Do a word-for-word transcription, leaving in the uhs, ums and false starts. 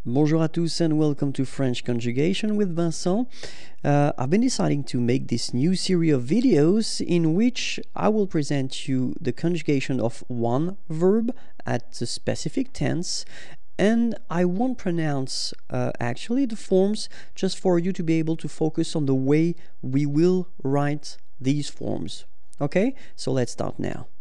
Bonjour à tous and welcome to French Conjugation with Vincent. Uh, I've been deciding to make this new series of videos in which I will present you the conjugation of one verb at a specific tense, and I won't pronounce uh, actually the forms, just for you to be able to focus on the way we will write these forms. Okay, so let's start now.